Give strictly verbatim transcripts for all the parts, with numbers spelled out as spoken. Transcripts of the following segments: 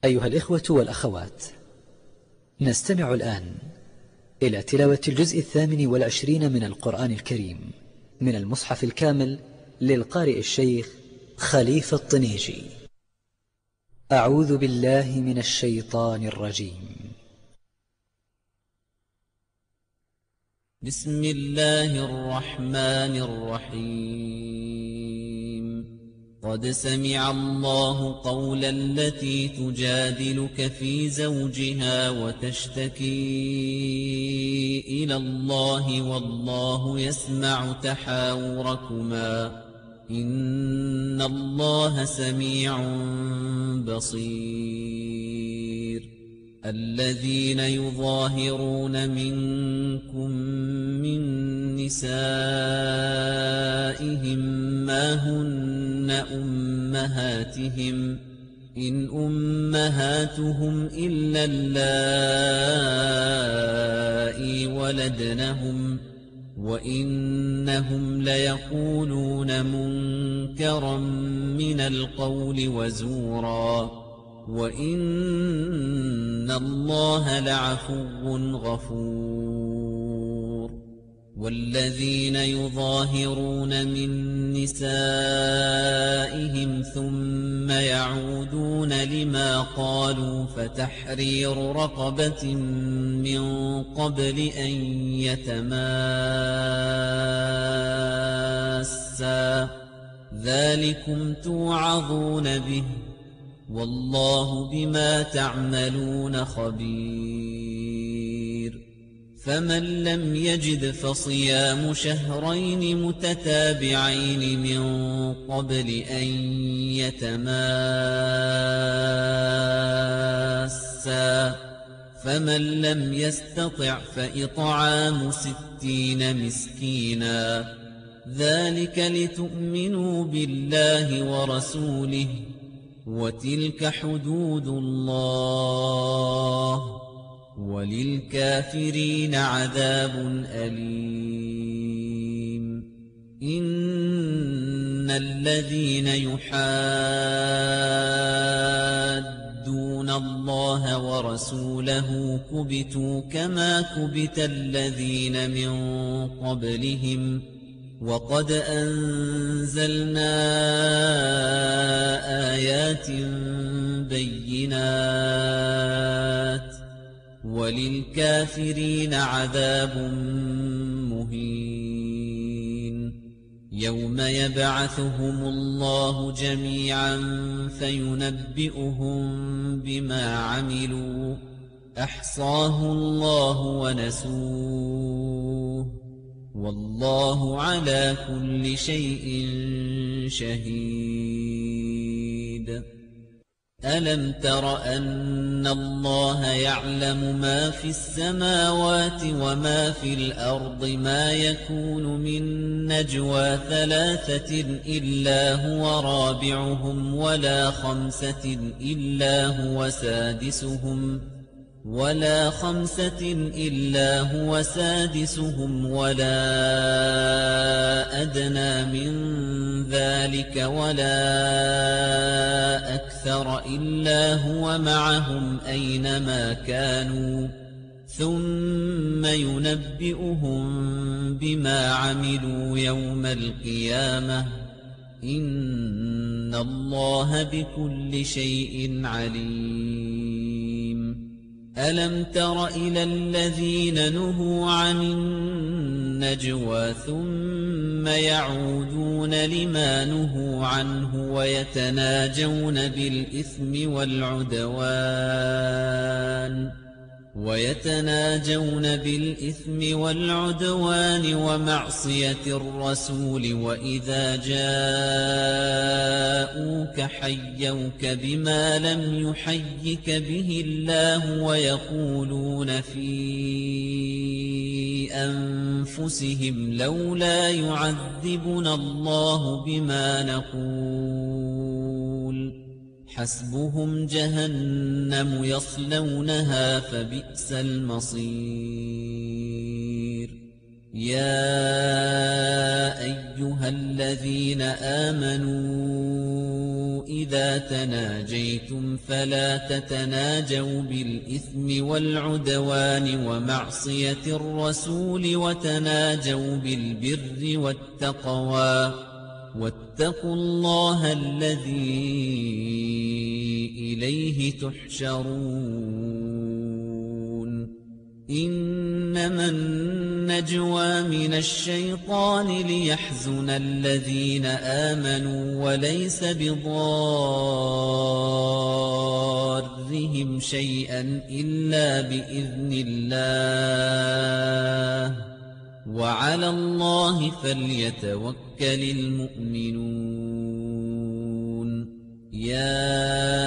أيها الإخوة والأخوات، نستمع الآن إلى تلاوة الجزء الثامن والعشرين من القرآن الكريم من المصحف الكامل للقارئ الشيخ خليفة الطنيجي. أعوذ بالله من الشيطان الرجيم. بسم الله الرحمن الرحيم. قد سمع الله قول التي تجادلك في زوجها وتشتكي إلى الله والله يسمع تحاوركما إن الله سميع بصير. الذين يظاهرون منكم من نسائهم ما هن أمهاتهم إن أمهاتهم إلا اللائي ولدنهم وإنهم ليقولون منكرا من القول وزورا وإن الله لعفو غفور. والذين يظاهرون من نسائهم ثم يعودون لما قالوا فتحرير رقبة من قبل أن يتماسا ذلكم توعظون به والله بما تعملون خبير. فمن لم يجد فصيام شهرين متتابعين من قبل أن يتماسا فمن لم يستطع فإطعام ستين مسكينا ذلك لتؤمنوا بالله ورسوله وتلك حدود الله وللكافرين عذاب أليم. إن الذين يحادون الله ورسوله كبتوا كما كبت الذين من قبلهم وقد أنزلنا آيات بينات وللكافرين عذاب مهين. يوم يبعثهم الله جميعا فينبئهم بما عملوا أحصاه الله ونسوه والله على كل شيء شهيد. ألم تر أن الله يعلم ما في السماوات وما في الأرض ما يكون من نجوى ثلاثة إلا هو رابعهم ولا خمسة إلا هو سادسهم ولا خمسة إلا هو سادسهم ولا أدنى من ذلك ولا أكثر إلا هو معهم أينما كانوا ثم ينبئهم بما عملوا يوم القيامة إن الله بكل شيء عليم. ألم تر إلى الذين نهوا عن النجوى ثم يعودون لما نهوا عنه ويتناجون بالإثم والعدوان ويتناجون بالإثم والعدوان ومعصية الرسول وإذا جاءوك حيوك بما لم يحيك به الله ويقولون في أنفسهم لولا يعذبنا الله بما نقول حسبهم جهنم يصلونها فبئس المصير. يا أيها الذين آمنوا إذا تناجيتم فلا تتناجوا بالإثم والعدوان ومعصية الرسول وتناجوا بالبر والتقوى واتقوا الله الذي إليه تحشرون إنما النجوى من الشيطان ليحزن الذين آمنوا وليس بضارهم شيئا إلا بإذن الله وعلى الله فليتوكل المؤمنون يا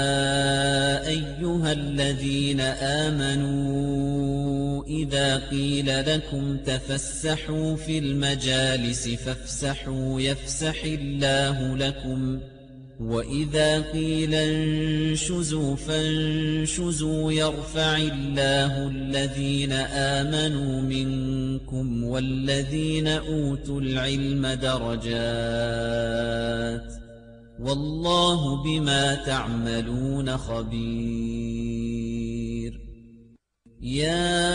أيها الذين آمنوا إذا قيل لكم تفسحوا في المجالس فافسحوا يفسح الله لكم وإذا قيل انشزوا فانشزوا يرفع الله الذين آمنوا منكم والذين أوتوا العلم درجات والله بما تعملون خبير يا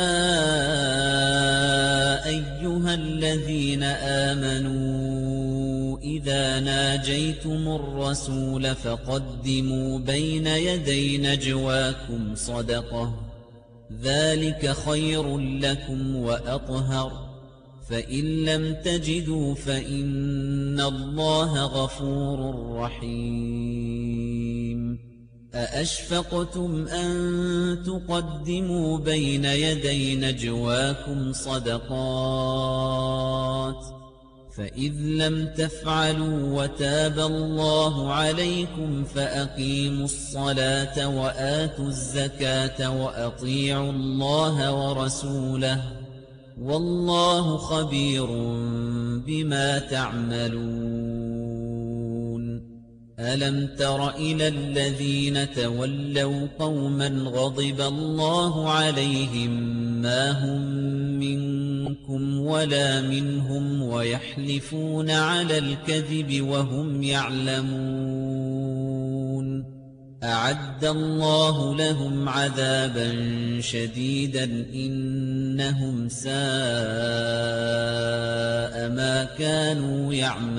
أيها الذين آمنوا إذا ناجيتم الرسول فقدموا بين يدي نجواكم صدقة ذلك خير لكم وأطهر فإن لم تجدوا فإن الله غفور رحيم أأشفقتم أن تقدموا بين يدي نجواكم صدقات فإذ لم تفعلوا وتاب الله عليكم فأقيموا الصلاة وآتوا الزكاة وأطيعوا الله ورسوله والله خبير بما تعملون ألم تر إلى الذين تولوا قوما غضب الله عليهم ما هم منكم ولا منهم ويحلفون على الكذب وهم يعلمون أعد الله لهم عذابا شديدا إنهم ساء ما كانوا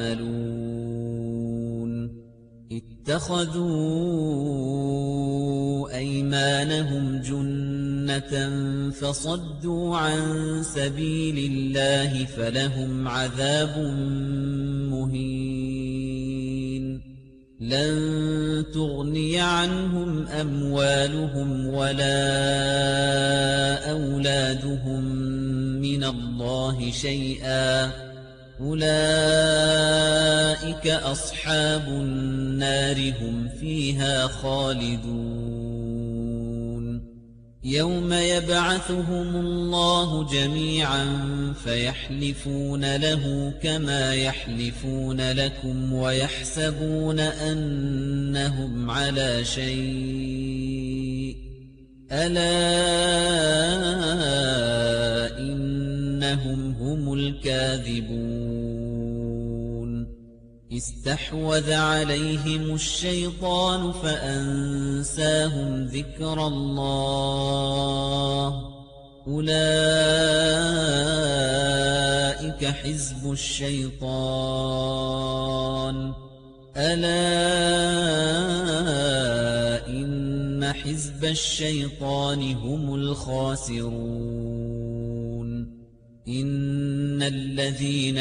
يعملون اتخذوا أيمانهم جنة فصدوا عن سبيل الله فلهم عذاب مهين لن تغني عنهم أموالهم ولا أولادهم من الله شيئا أولئك أصحاب النار هم فيها خالدون يوم يبعثهم الله جميعا فيحلفون له كما يحلفون لكم ويحسبون أنهم على شيء ألا إنهم هم الكاذبون استحوذ عليهم الشيطان فأنساهم ذكر الله أولئك حزب الشيطان ألا إن حزب الشيطان هم الخاسرون إن الذين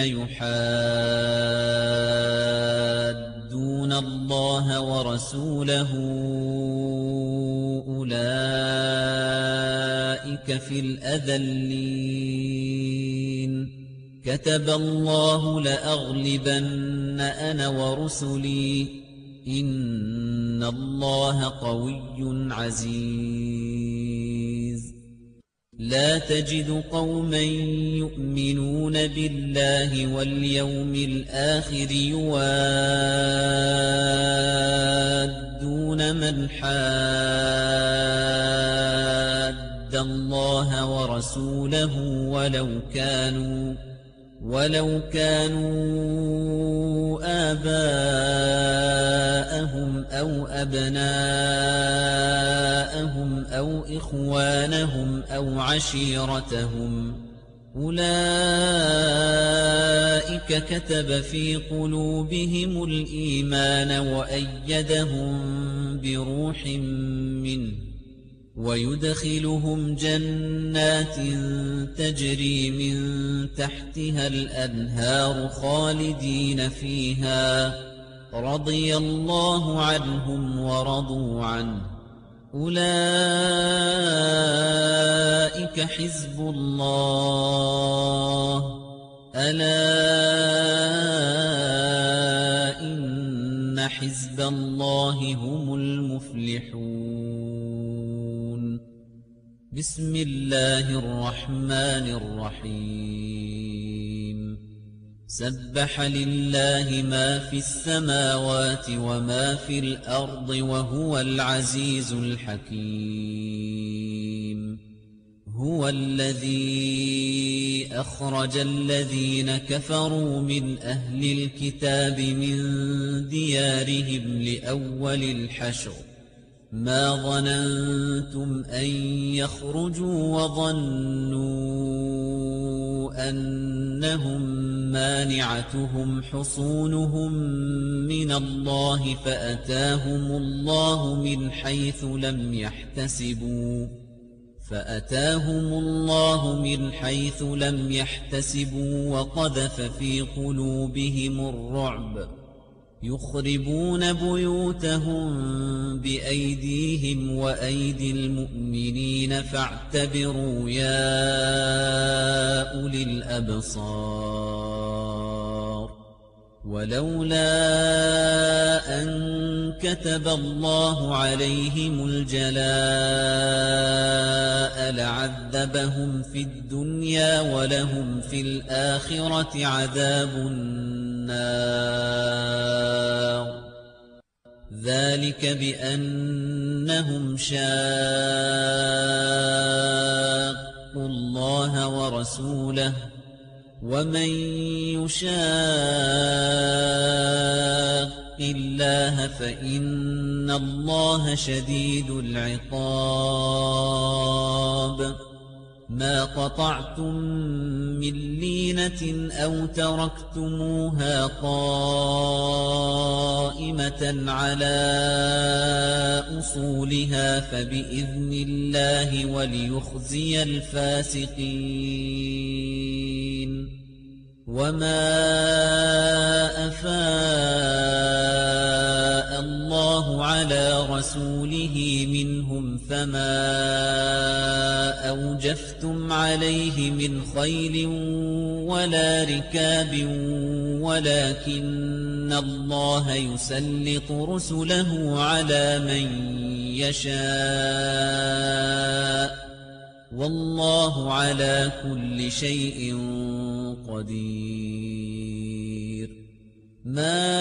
يحادون الله ورسوله أولئك في الأذلين كتب الله لأغلبن أنا ورسلي إن الله قوي عزيز لا تجد قوما يؤمنون بالله واليوم الآخر يوادون من حاد الله ورسوله ولو كانوا ولو كانوا آباءهم أو أبناءهم أو إخوانهم أو عشيرتهم أولئك كتب في قلوبهم الإيمان وأيدهم بروح منه ويدخلهم جنات تجري من تحتها الأنهار خالدين فيها رضي الله عنهم ورضوا عنه أولئك حزب الله ألا إن حزب الله هم المفلحون بسم الله الرحمن الرحيم سبح لله ما في السماوات وما في الأرض وهو العزيز الحكيم هو الذي أخرج الذين كفروا من أهل الكتاب من ديارهم لأول الحشر ما ظننتم أن يخرجوا وظنوا أنهم مانعتهم حصونهم من الله فأتاهم الله من حيث لم يحتسبوا فأتاهم الله من حيث لم يحتسبوا وقذف في قلوبهم الرعب يخربون بيوتهم بأيديهم وأيدي المؤمنين فاعتبروا يا أولي الأبصار ولولا أن كتب الله عليهم الجلاء لعذبهم في الدنيا ولهم في الآخرة عذاب النار ذلك بأنهم شاقوا الله ورسوله ومن يشاق الله فإن الله شديد العقاب ما قطعتم من لينة أو تركتموها قائمة على أصولها فبإذن الله وليخزي الفاسقين وما أفاء الله على رسوله منهم فما أوجفتم عليه من خيل ولا ركاب ولكن الله يسلط رسله على من يشاء والله على كل شيء قدير ما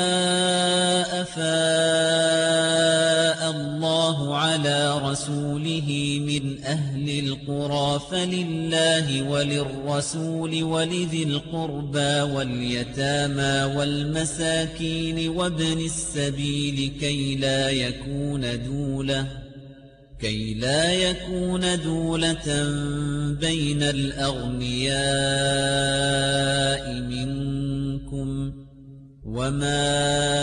أفاء الله على رسوله من أهل القرى فلله وللرسول ولذي القربى واليتامى والمساكين وابن السبيل كي لا يكون دولة كي لا يكون دولة بين الأغنياء منكم وما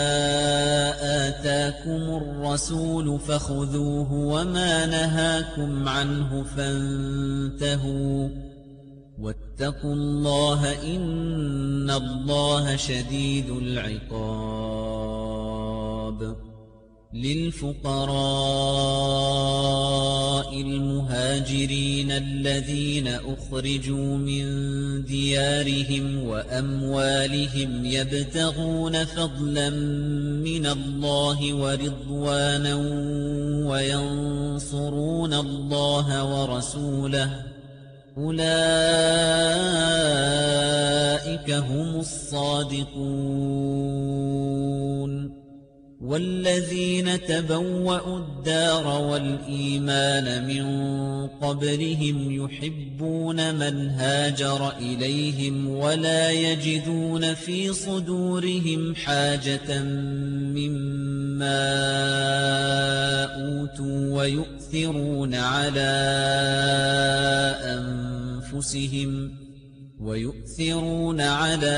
آتاكم الرسول فخذوه وما نهاكم عنه فانتهوا واتقوا الله إن الله شديد العقاب للفقراء المهاجرين الذين أخرجوا من ديارهم وأموالهم يبتغون فضلا من الله ورضوانا وينصرون الله ورسوله أولئك هم الصادقون والذين تبوأوا الدار والإيمان من قبلهم يحبون من هاجر إليهم ولا يجدون في صدورهم حاجة مما أوتوا ويؤثرون على أنفسهم ويؤثرون على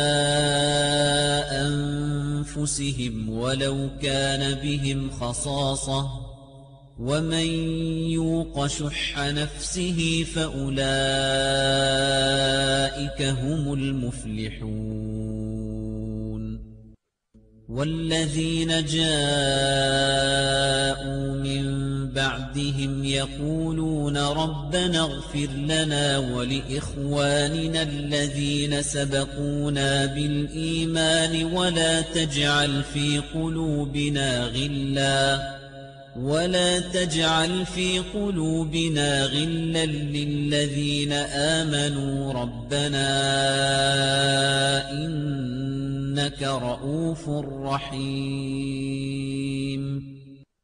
أنفسهم ولو كان بهم خصاصة ومن يوق شح نفسه فأولئك هم المفلحون والذين جاءوا من بعدهم يقولون ربنا اغفر لنا ولإخواننا الذين سبقونا بالإيمان ولا تجعل في قلوبنا غلا ولا تجعل في قلوبنا غلا للذين آمنوا ربنا إنك رؤوف رحيم.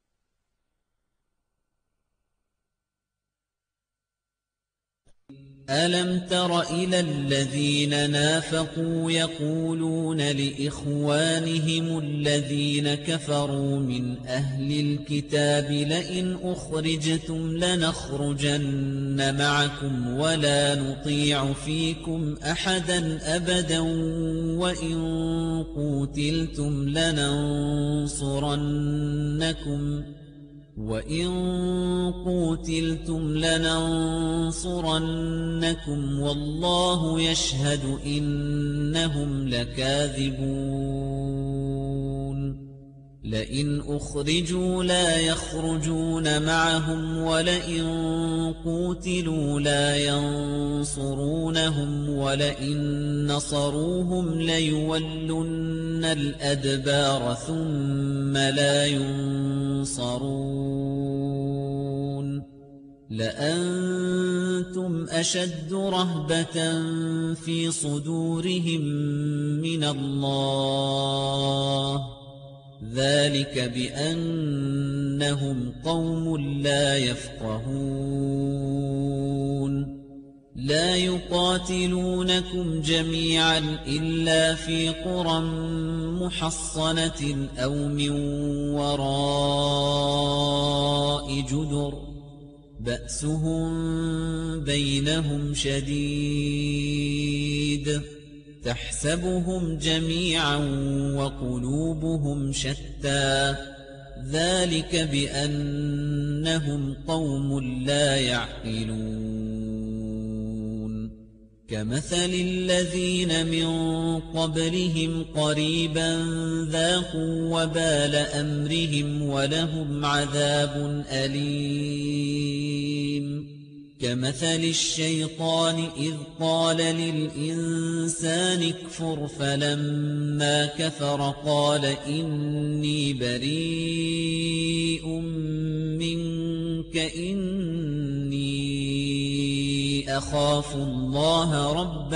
ألم تر إلى الذين نافقوا يقولون لإخوانهم الذين كفروا من أهل الكتاب لئن أخرجتم لنخرجن معكم ولا نطيع فيكم أحدا أبدا وإن قوتلتم لننصرنكم وَإِن قُوتِلْتُمْ لَنَنصُرَنَّكُمْ وَاللَّهُ يَشْهَدُ إِنَّهُمْ لَكَاذِبُونَ لَئِنْ أُخْرِجُوا لَا يَخْرُجُونَ مَعَهُمْ وَلَئِن قُوتِلُوا لَا يَنصُرُونَهُمْ وَلَئِن نَّصَرُوهُمْ لَيُوَلُّنَّ الْأَدْبَارَ ثُمَّ لَا يُنصَرُونَ لَأَنتُمْ أَشَدُّ رَهْبَةً فِي صُدُورِهِم مِّنَ اللَّهِ ذَلِكَ بِأَنَّهُمْ قَوْمٌ لَّا يَفْقَهُونَ لَا يُقَاتِلُونَكُمْ جَمِيعًا إِلَّا فِي قُرًى مُّحَصَّنَةٍ أَوْ مِن وَرَاءِ جُدُرٍ بَأْسُهُم بَيْنَهُمْ شَدِيدٌ تَحْسَبُهُمْ جَمِيعًا وَقُلُوبُهُمْ شَتَّى ذَلِكَ بِأَنَّهُمْ قَوْمٌ لَّا يَعْقِلُونَ كَمَثَلِ الَّذِينَ مِن قَبْلِهِمْ قَرِيبًا ذَاقُوا وَبَالَ أَمْرِهِمْ وَلَهُمْ عَذَابٌ أَلِيمٌ كَمَثَلِ الشَّيْطَانِ إِذْ قَالَ لِلْإِنسَانِ اكْفُرْ فَلَمَّا كَفَرَ قَالَ إِنِّي بَرِيءٌ مِّنكَ إِنِّي أَخَافُ اللَّهَ رَبَّ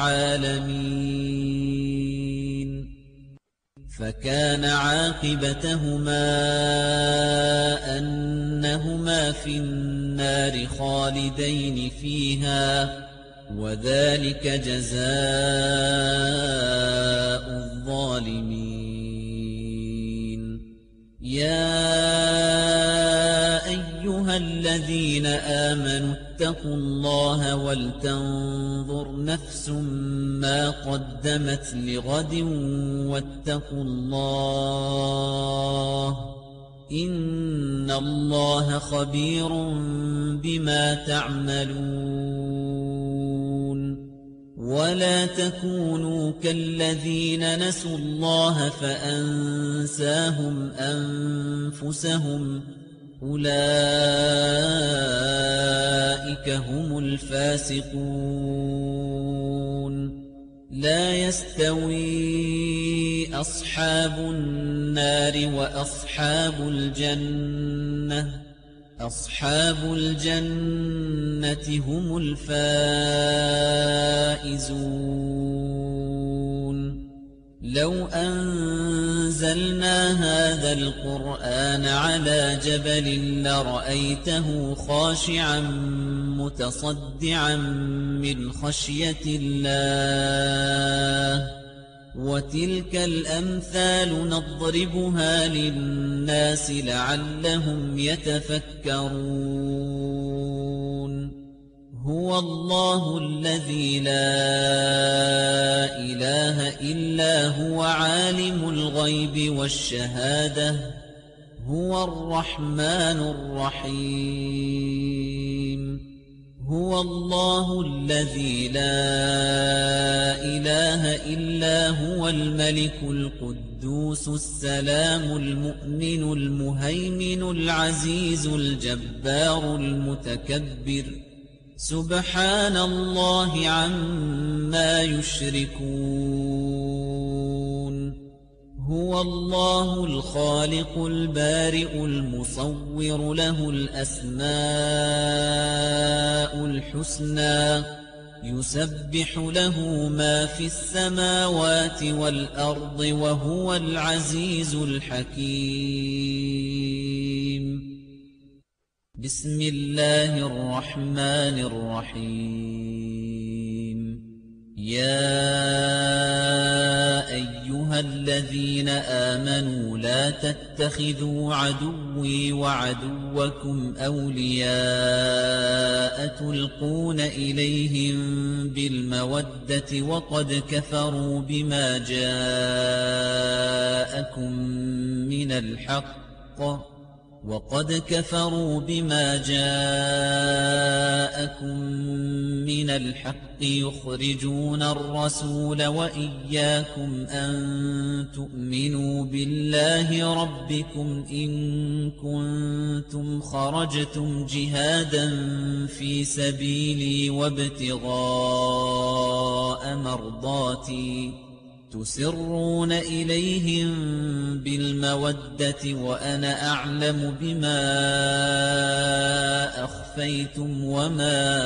الْعَالَمِينَ فَكَانَ عَاقِبَتَهُمَا أَنَّهُمَا فِي النَّارِ خَالِدَيْنِ فِيهَا وَذَلِكَ جَزَاءُ الظَّالِمِينَ يَا أَيُّهَا الَّذِينَ آمَنُوا اتَّقُوا اللَّهَ وَلْتَنظُرْ نَفْسٌ مَّا قَدَّمَتْ لِغَدٍ وَاتَّقُوا اللَّهَ إِنَّ اللَّهَ خَبِيرٌ بِمَا تَعْمَلُونَ وَلَا تَكُونُوا كَالَّذِينَ نَسُوا اللَّهَ فَأَنسَاهُمْ أَنفُسَهُمْ أُولَئِكَ هُمُ الْفَاسِقُونَ لَا يَسْتَوِي أَصْحَابُ النَّارِ وَأَصْحَابُ الْجَنَّةِ أَصْحَابُ الْجَنَّةِ هُمُ الْفَائِزُونَ لو أنزلنا هذا القرآن على جبل لرأيته خاشعا متصدعا من خشية الله وتلك الأمثال نضربها للناس لعلهم يتفكرون هو الله الذي لا إله إلا هو عالم الغيب والشهادة هو الرحمن الرحيم هو الله الذي لا إله إلا هو الملك القدوس السلام المؤمن المهيمن العزيز الجبار المتكبر سبحان الله عما يشركون هو الله الخالق البارئ المصور له الأسماء الحسنى يسبح له ما في السماوات والأرض وهو العزيز الحكيم بسم الله الرحمن الرحيم يا أيها الذين آمنوا لا تتخذوا عدوي وعدوكم أولياء تلقون إليهم بالمودة وقد كفروا بما جاءكم من الحق وقد كفروا بما جاءكم من الحق يخرجون الرسول وإياكم أن تؤمنوا بالله ربكم إن كنتم خرجتم جهادا في سبيلي وابتغاء مرضاتي تسرون إليهم بالمودة وأنا أعلم بما أخفيتم وما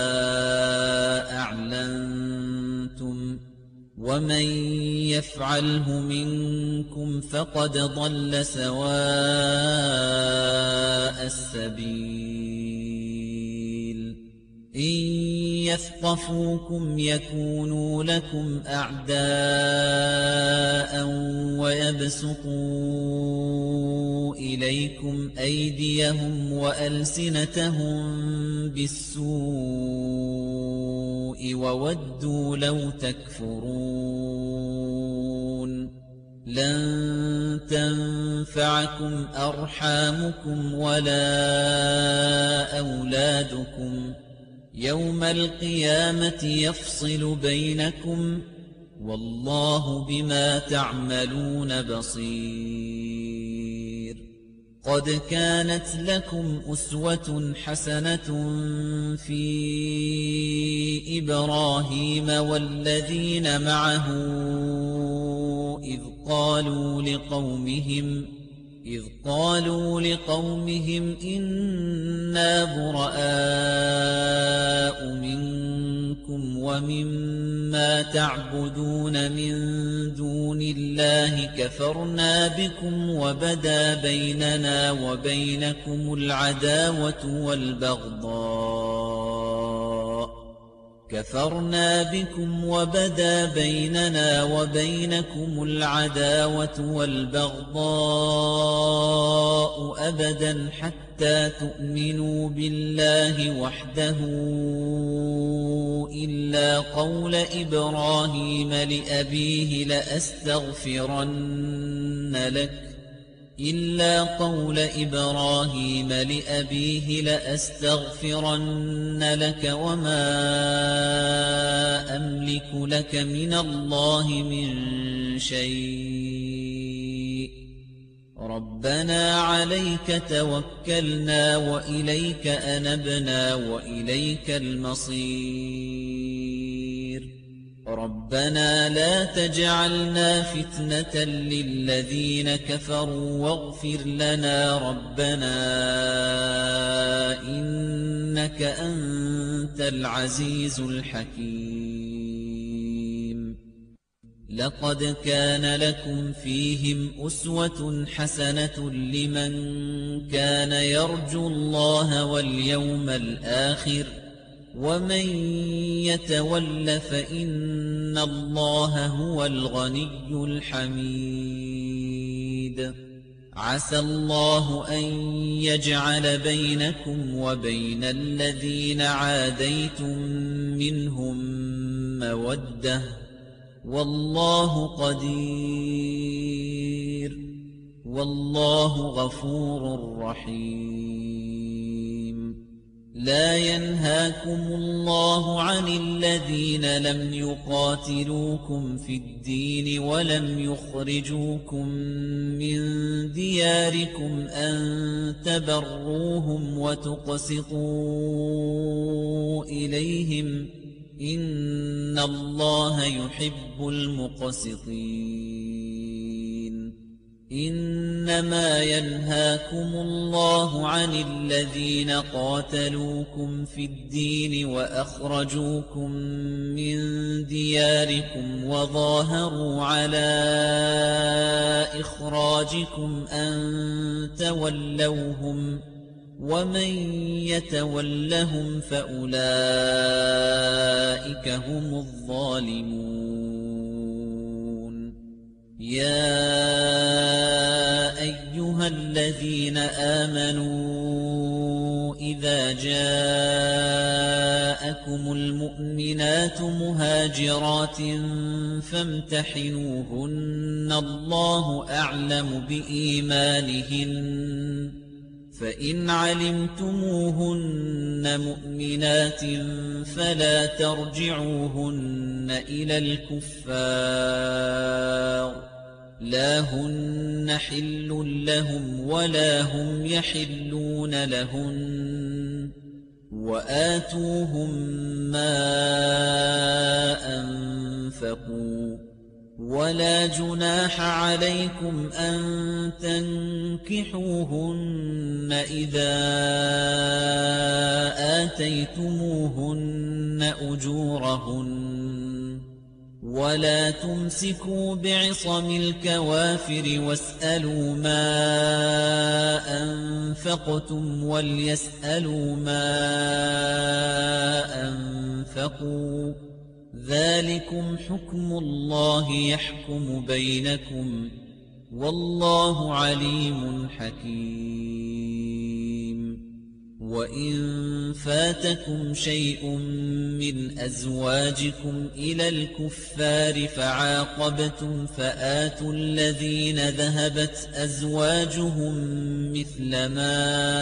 أعلنتم ومن يفعله منكم فقد ضل سواء السبيل إن يثقفوكم يكونوا لكم أعداء ويبسطوا إليكم أيديهم وألسنتهم بالسوء وودوا لو تكفرون لن تنفعكم أرحامكم ولا أولادكم يوم القيامة يفصل بينكم والله بما تعملون بصير قد كانت لكم أسوة حسنة في إبراهيم والذين معه إذ قالوا لقومهم إذ قالوا لقومهم إنا براء منكم ومما تعبدون من دون الله كفرنا بكم وبدا بيننا وبينكم العداوة والبغضاء كفرنا بكم وبدا بيننا وبينكم العداوة والبغضاء أبدا حتى تؤمنوا بالله وحده إلا قول إبراهيم لأبيه لأستغفرن لك إلا قول إبراهيم لأبيه لأستغفرن لك وما أملك لك من الله من شيء ربنا عليك توكلنا وإليك أنبنا وإليك المصير ربنا لا تجعلنا فتنة للذين كفروا واغفر لنا ربنا إنك أنت العزيز الحكيم لقد كان لكم فيهم أسوة حسنة لمن كان يرجو الله واليوم الآخر ومن يتول فإن الله هو الغني الحميد عسى الله أن يجعل بينكم وبين الذين عاديتم منهم مودة والله قدير والله غفور رحيم لا ينهاكم الله عن الذين لم يقاتلوكم في الدين ولم يخرجوكم من دياركم أن تبروهم وتقسطوا إليهم إن الله يحب المقسطين إنما ينهاكم الله عن الذين قاتلوكم في الدين وأخرجوكم من دياركم وظاهروا على إخراجكم أن تولوهم ومن يتولهم فأولئك هم الظالمون يا أيها الذين آمنوا إذا جاءكم المؤمنات مهاجرات فامتحنوهن الله أعلم بإيمانهن فإن علمتموهن مؤمنات فلا ترجعوهن إلى الكفار لا هن حل لهم ولا هم يحلون لهن وآتوهم ما أنفقوا ولا جناح عليكم أن تنكحوهن إذا آتيتموهن أجورهن ولا تمسكوا بعصم الكوافر واسألوا ما أنفقتم وليسألوا ما أنفقوا ذلكم حكم الله يحكم بينكم والله عليم حكيم وإن فاتكم شيء من أزواجكم إلى الكفار فعاقبتم فآتوا الذين ذهبت أزواجهم مثل ما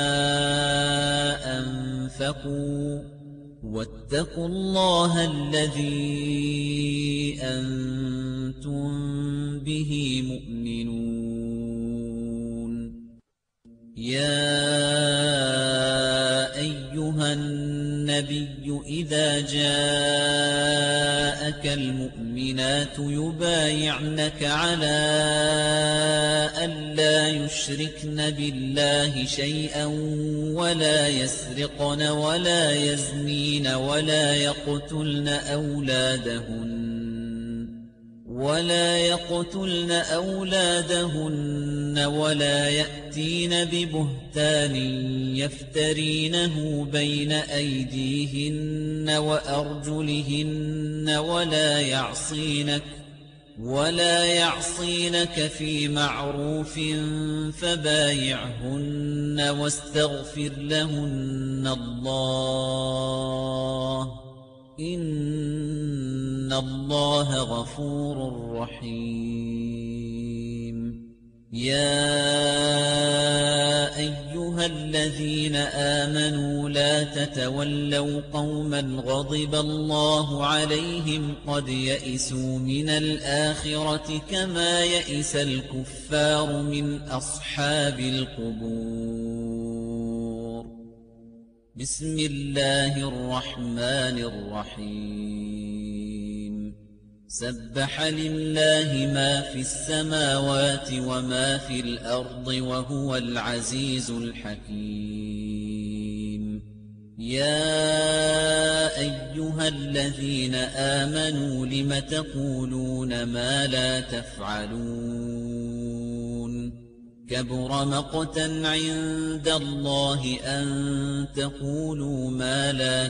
أنفقوا واتقوا الله الذي أنتم به مؤمنون يا أيها النبي إذا جاءك المؤمنات يبايعنك على ألا يشركن بالله شيئا ولا يسرقن ولا يزنين ولا يقتلن أولادهن ولا يقتلن أولادهن ولا يأتين ببهتان يفترينه بين أيديهن وأرجلهن ولا يعصينك ولا يعصينك في معروف فبايعهن واستغفر لهن الله إن الله غفور رحيم يا أيها الذين آمنوا لا تتولوا قوما غضب الله عليهم قد يئسوا من الآخرة كما يئس الكفار من أصحاب القبور بسم الله الرحمن الرحيم سبح لله ما في السماوات وما في الأرض وهو العزيز الحكيم يا أيها الذين آمنوا لم تقولون ما لا تفعلون كبر مقتا عند الله أن تقولوا ما لا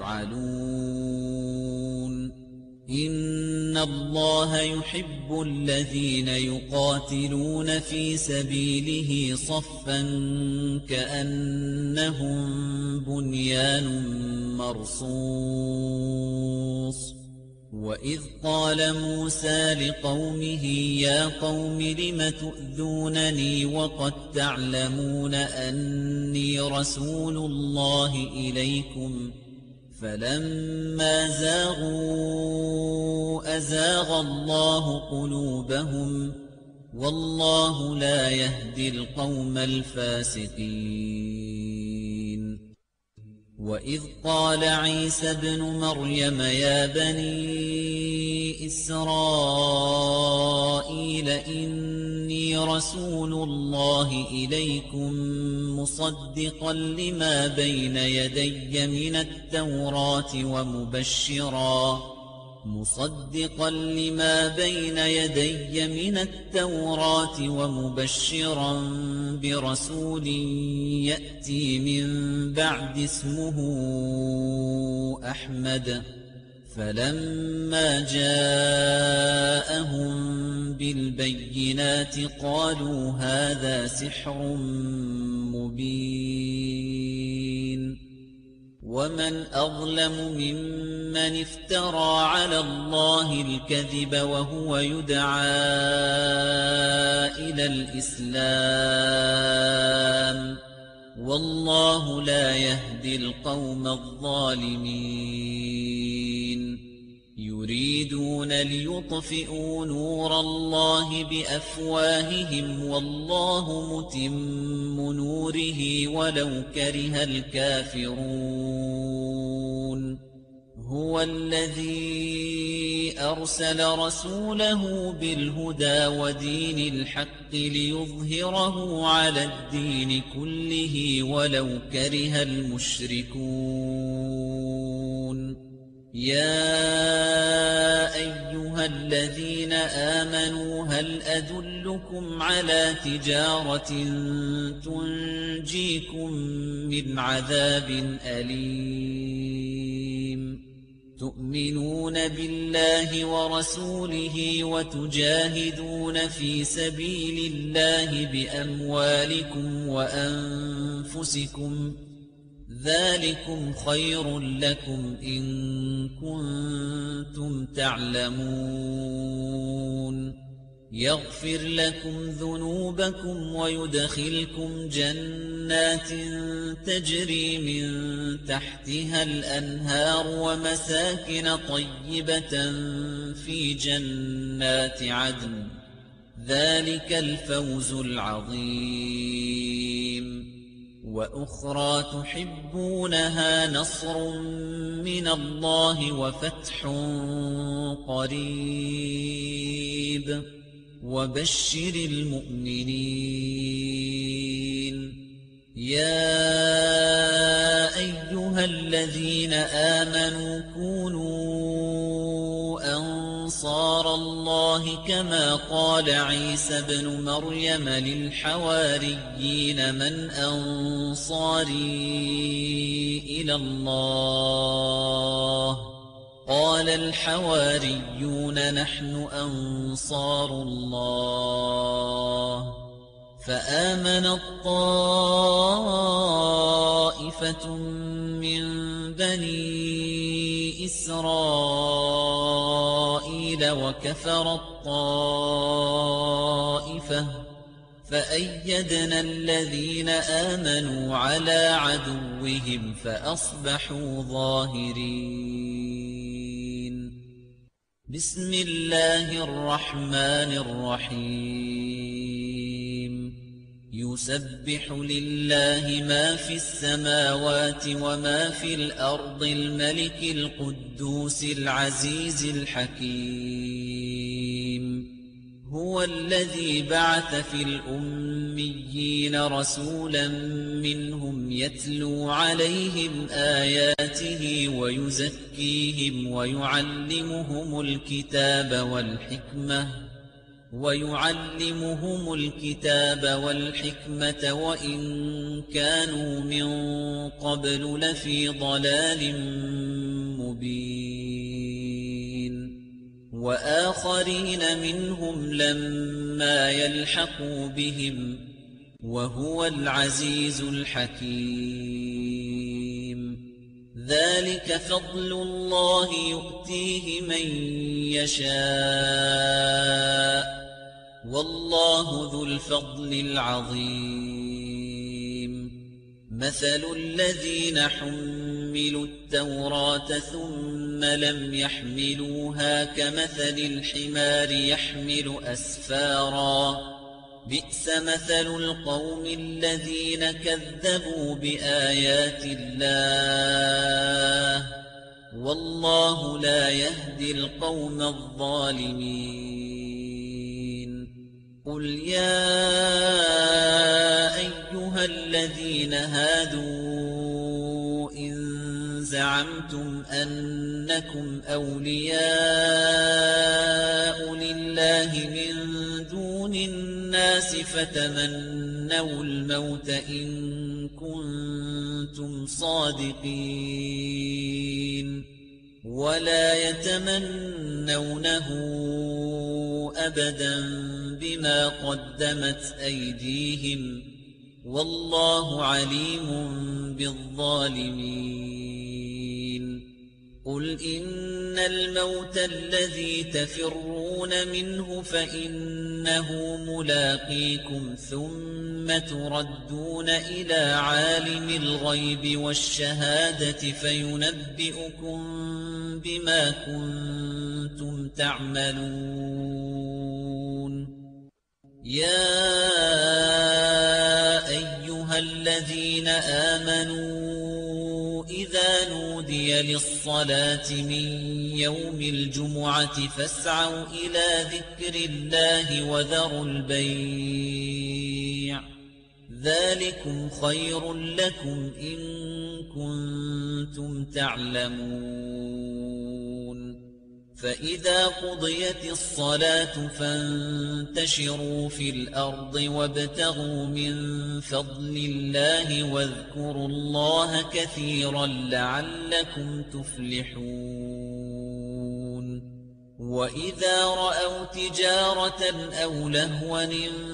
تفعلون إن الله يحب الذين يقاتلون في سبيله صفا كأنهم بنيان مرصوص وإذ قال موسى لقومه يا قوم لم تؤذونني وقد تعلمون أني رسول الله إليكم فلما زاغوا أزاغ الله قلوبهم والله لا يهدي القوم الفاسقين وإذ قال عيسى ابن مريم يا بني إسرائيل إني رسول الله إليكم مصدقا لما بين يدي من التوراة ومبشرا مصدقا لما بين يدي من التوراة ومبشرا برسول يأتي من بعد اسمه أحمد فلما جاءهم بالبينات قالوا هذا سحر مبين ومن أظلم ممن افترى على الله الكذب وهو يدعى إلى الإسلام والله لا يهدي القوم الظالمين يريدون ليطفئوا نور الله بأفواههم والله متم نوره ولو كره الكافرون هو الذي أرسل رسوله بالهدى ودين الحق ليظهره على الدين كله ولو كره المشركون يا أيها الذين آمنوا هل أدلكم على تجارة تنجيكم من عذاب أليم تؤمنون بالله ورسوله وتجاهدون في سبيل الله بأموالكم وأنفسكم ذلكم خير لكم إن كنتم تعلمون يغفر لكم ذنوبكم ويدخلكم جنات تجري من تحتها الأنهار ومساكن طيبة في جنات عدن ذلك الفوز العظيم وأخرى تحبونها نصر من الله وفتح قريب وبشر المؤمنين يا أيها الذين آمنوا كونوا أنصار الله كما قال عيسى ابن مريم للحواريين من أنصاري إلى الله قال الحواريون نحن أنصار الله فآمنت طائفة من بني إسرائيل وكفرت طائفة فأيدنا الذين آمنوا على عدوهم فأصبحوا ظاهرين بسم الله الرحمن الرحيم يسبح لله ما في السماوات وما في الأرض الملك القدوس العزيز الحكيم هو الذي بعث في الأميين رسولا منهم يتلو عليهم آياته ويزكيهم ويعلمهم الكتاب والحكمة ويعلمهم الكتاب والحكمة وإن كانوا من قبل لفي ضلال مبين وآخرين منهم لما يلحقوا بهم وهو العزيز الحكيم ذلك فضل الله يؤتيه من يشاء والله ذو الفضل العظيم مثل الذين حملوا التوراة ثم لم يحملوها كمثل الحمار يحمل أسفارا بئس مثل القوم الذين كذبوا بآيات الله والله لا يهدي القوم الظالمين قل يا أيها الذين هادوا إن زعمتم أنكم أولياء لله من دون الناس فتمنوا الموت إن كنتم صادقين ولا يتمنونه أبدا بما قدمت أيديهم والله عليم بالظالمين قل إن الموت الذي تفرون منه فإنه ملاقيكم ثم تردون إلى عالم الغيب والشهادة فينبئكم بما كنتم تعملون يا أيها الذين آمنوا إذا نودي للصلاة من يوم الجمعة فاسعوا إلى ذكر الله وذروا البيع ذلكم خير لكم إن كنتم تعلمون فإذا قضيت الصلاة فانتشروا في الأرض وابتغوا من فضل الله واذكروا الله كثيرا لعلكم تفلحون وإذا رأوا تجارة أو لهوا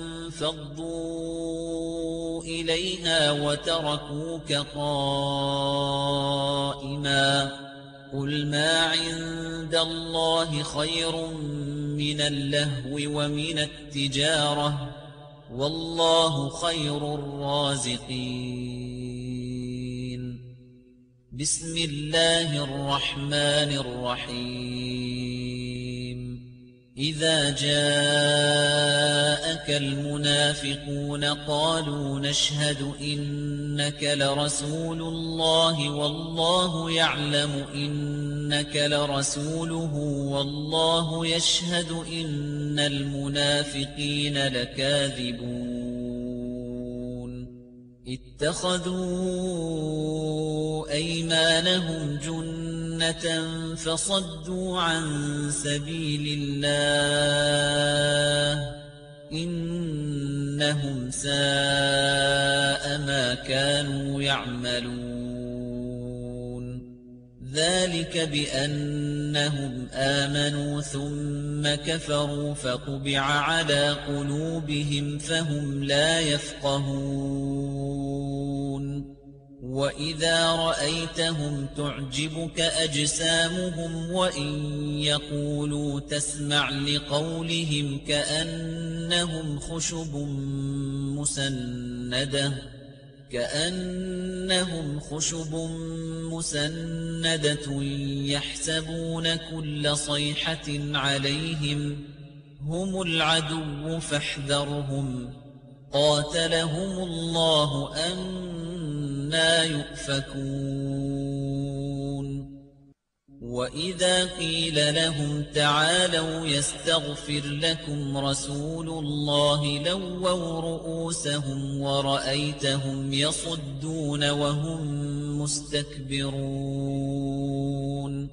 انفضوا إليها وتركوك قائما قل ما عند الله خير من اللهو ومن التجارة والله خير الرازقين بسم الله الرحمن الرحيم إذا جاءك المنافقون قالوا نشهد إنك لرسول الله والله يعلم إنك لرسوله والله يشهد إن المنافقين لكاذبون اتخذوا أيمانهم جنة فصدوا عن سبيل الله إنهم ساء ما كانوا يعملون ذلك بأنهم آمنوا ثم كفروا فطبع على قلوبهم فهم لا يفقهون وإذا رأيتهم تعجبك أجسامهم وإن يقولوا تسمع لقولهم كأنهم خشب مسندة كأنهم خشب مسندة يحسبون كل صيحة عليهم هم العدو فاحذرهم قاتلهم الله أنى يؤفكون وَإِذَا قِيلَ لَهُمْ تَعَالَوْا يَسْتَغْفِرْ لَكُمْ رَسُولُ اللَّهِ لَوَّوْا رُءُوسَهُمْ وَرَأَيْتَهُمْ يَصُدُّونَ وَهُمْ مُسْتَكْبِرُونَ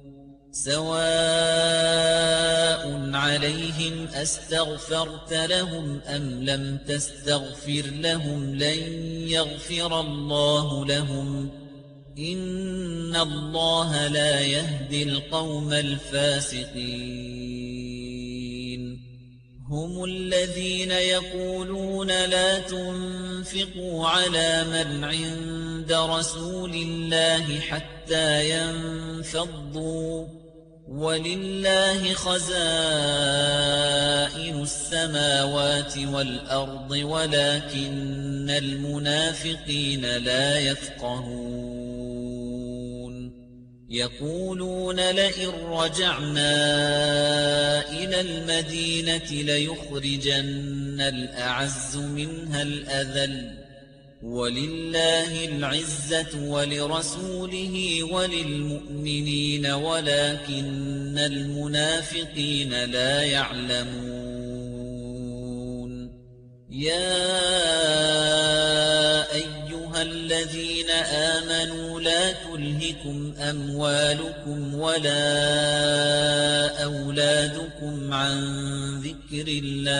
سَوَاءٌ عَلَيْهِمْ أَسْتَغْفَرْتَ لَهُمْ أَمْ لَمْ تَسْتَغْفِرْ لَهُمْ لَنْ يَغْفِرَ اللَّهُ لَهُمْ إِنَّ اللَّهَ لَا يَهْدِي الْقَوْمَ الْفَاسِقِينَ هُمُ الَّذِينَ يَقُولُونَ لَا تُنْفِقُوا عَلَى مَنْ عِندَ رَسُولِ اللَّهِ حَتَّى يَنْفَضُّوا وَلِلَّهِ خَزَائِنُ السَّمَاوَاتِ وَالْأَرْضِ وَلَكِنَّ الْمُنَافِقِينَ لَا يَفْقَهُونَ يَقُولُونَ لَئِن رَّجَعْنَا إِلَى الْمَدِينَةِ لَيُخْرِجَنَّ الْأَعَزُّ مِنْهَا الْأَذَلَّ وَلِلَّهِ الْعِزَّةُ وَلِرَسُولِهِ وَلِلْمُؤْمِنِينَ وَلَكِنَّ الْمُنَافِقِينَ لَا يَعْلَمُونَ يَا أَيُّهَا الَّذِينَ آمَنُوا لَا تُلْهِكُمْ أَمْوَالُكُمْ وَلَا أَوْلَادُكُمْ عَن ذِكْرِ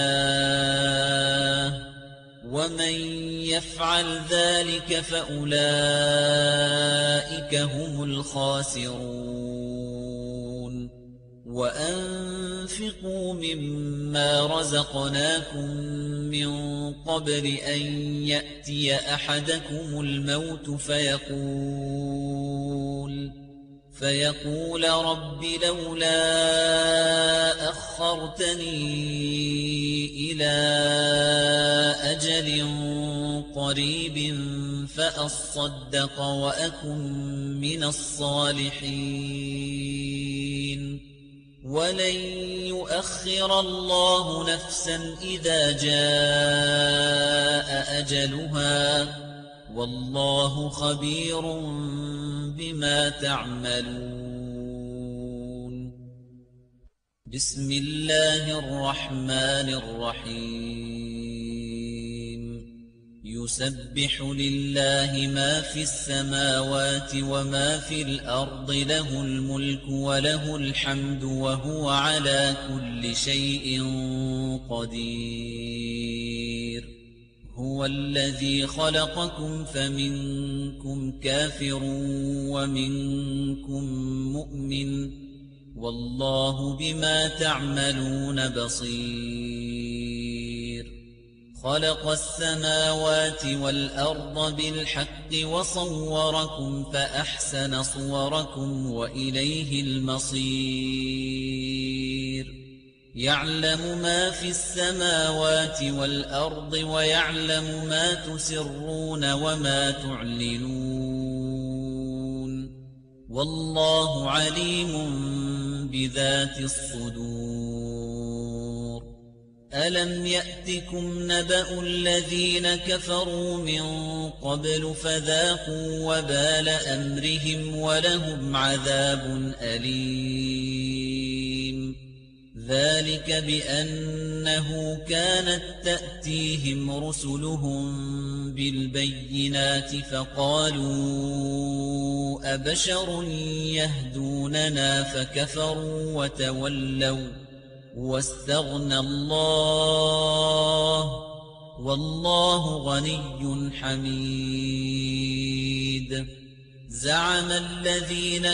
اللَّهِ وَمَن يَفْعَلْ ذَلِكَ فَأُولَئِكَ هُمُ الْخَاسِرُونَ وَأَنفِقُوا مِمَّا رَزَقْنَاكُم مِّن قَبْلِ أَن يَأْتِيَ أَحَدَكُمُ الْمَوْتُ فَيَقُولَ فَيَقُولَ رَبِّ لَوْلَا أَخَّرْتَنِي إِلَىٰ أَجَلٍ قَرِيبٍ فَأَصَّدَّقَ وَأَكُن مِّنَ الصَّالِحِينَ وَلَن يُؤَخِّرَ اللَّهُ نَفْسًا إِذَا جَاءَ أَجَلُهَا وَاللَّهُ خَبِيرٌ بِمَا تَعْمَلُونَ بسم الله الرحمن الرحيم يسبح لله ما في السماوات وما في الأرض له الملك وله الحمد وهو على كل شيء قدير هو الذي خلقكم فمنكم كافر ومنكم مؤمن والله بما تعملون بصير خلق السماوات والأرض بالحق وصوركم فأحسن صوركم وإليه المصير يعلم ما في السماوات والأرض ويعلم ما تسرون وما تعلنون والله عليم بذات الصدور ألم يأتكم نبأ الذين كفروا من قبل فذاقوا وبال أمرهم ولهم عذاب أليم ذلك بأنه كانت تأتيهم رسلهم بالبينات فقالوا أبشر يهدوننا فكفروا وتولوا واستغنى الله والله غني حميد زعم الذين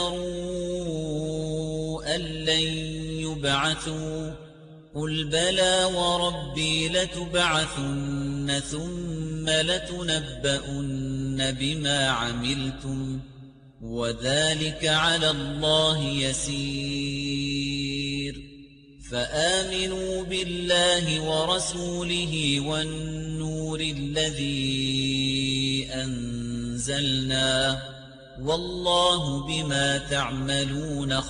كفروا أن لن يبعثوا قل بلى وربي لتبعثن ثم لتنبؤن بما عملتم وذلك على الله يسير فآمنوا بالله ورسوله والنور الذي أنزلنا والله بما تعملون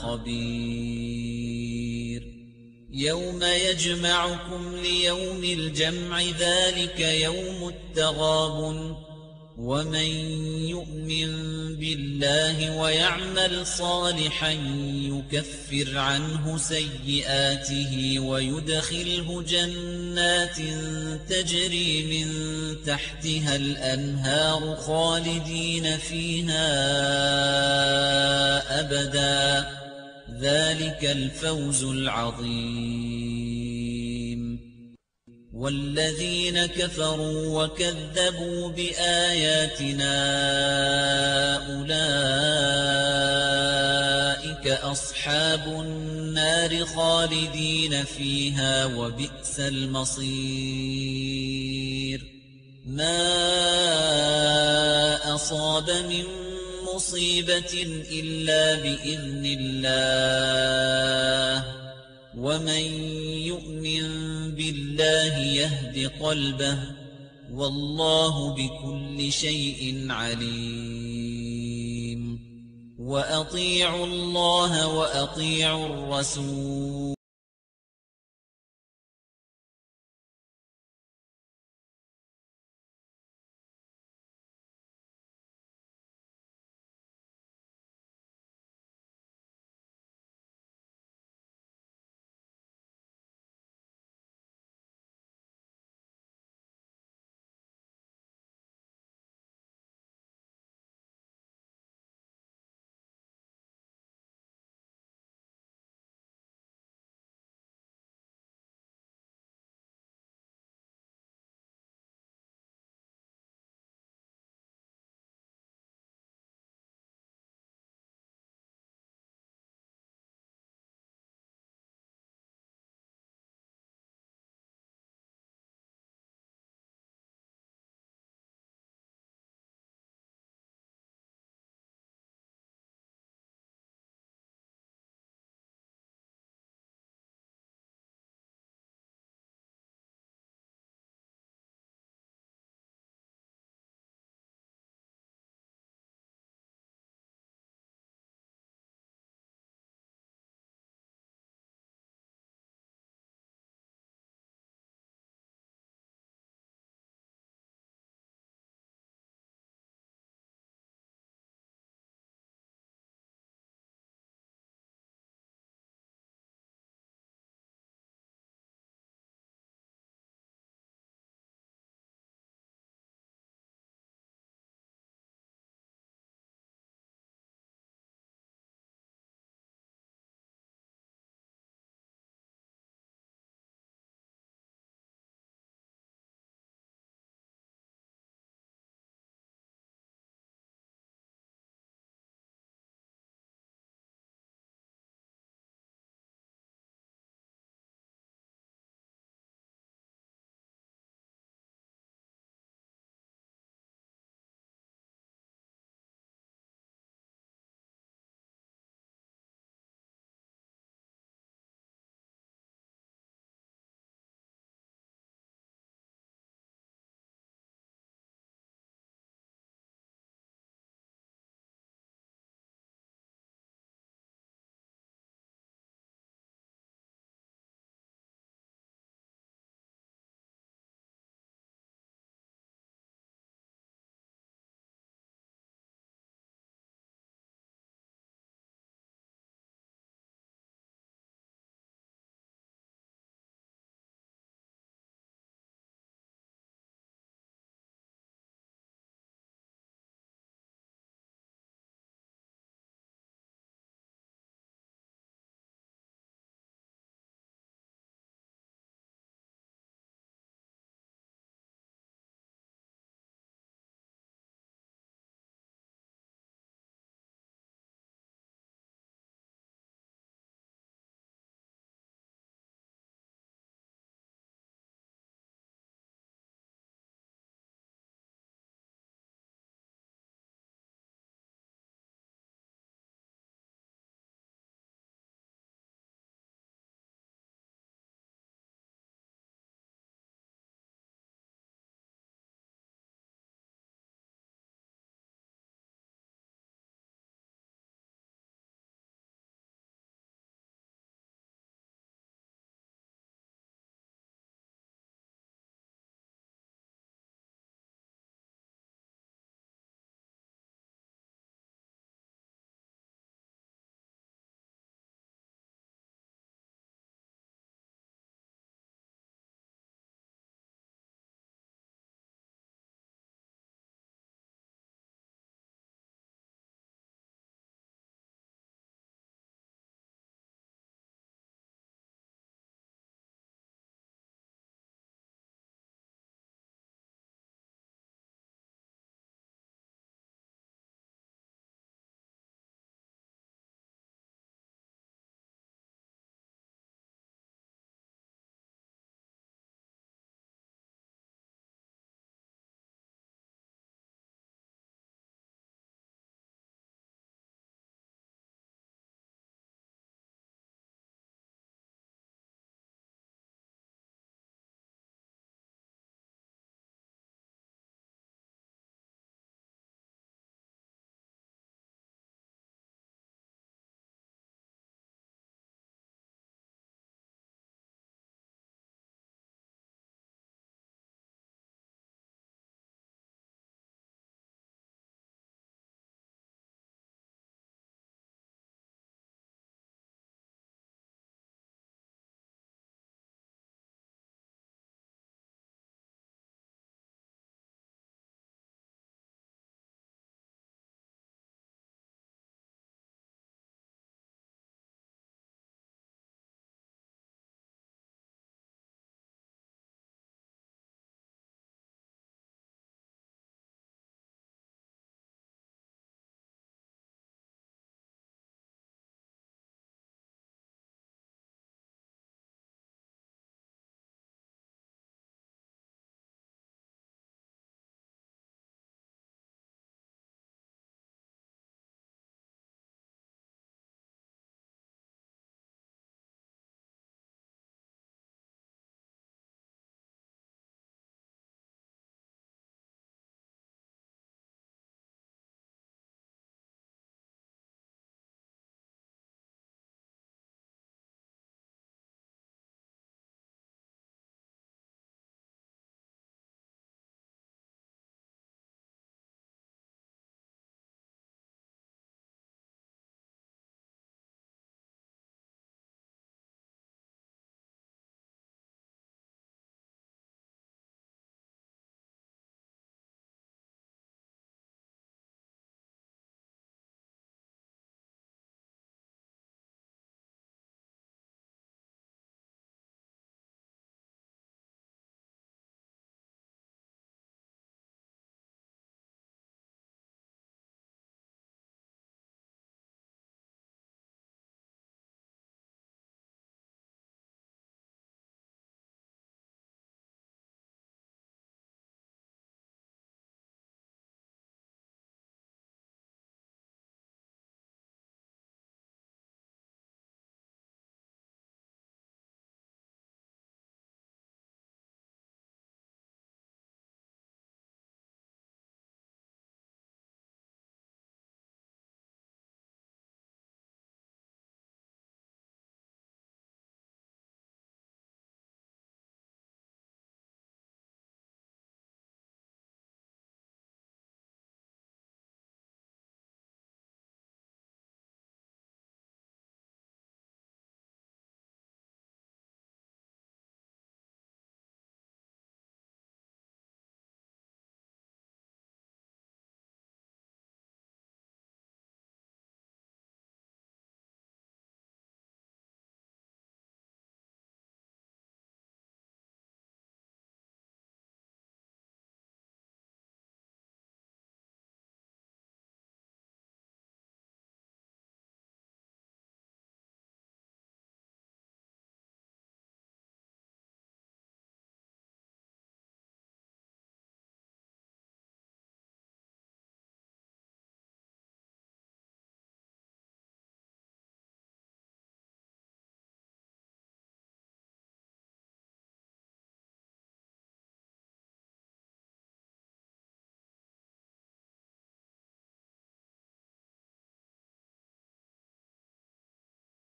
خبير يوم يجمعكم ليوم الجمع ذلك يوم التغابن ومن يؤمن بالله ويعمل صالحا يكفر عنه سيئاته ويدخله جنات تجري من تحتها الأنهار خالدين فيها أبدا ذلك الفوز العظيم. والذين كفروا وكذبوا بآياتنا أولئك أصحاب النار خالدين فيها وبئس المصير. ما أصاب من مصيبة إلا بإذن الله ومن يؤمن بالله يهد قلبه والله بكل شيء عليم. وأطيعوا الله وأطيعوا الرسول